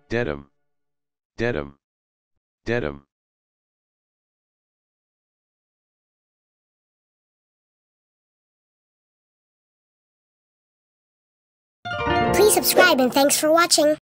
Dedham, Dedham, Dedham. Please subscribe and thanks for watching.